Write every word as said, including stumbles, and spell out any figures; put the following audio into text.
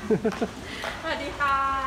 สวัสดีค่ะ